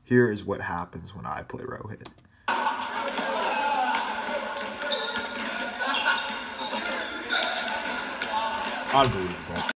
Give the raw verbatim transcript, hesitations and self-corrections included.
Here is what happens when I play Rohit. Unbelievable.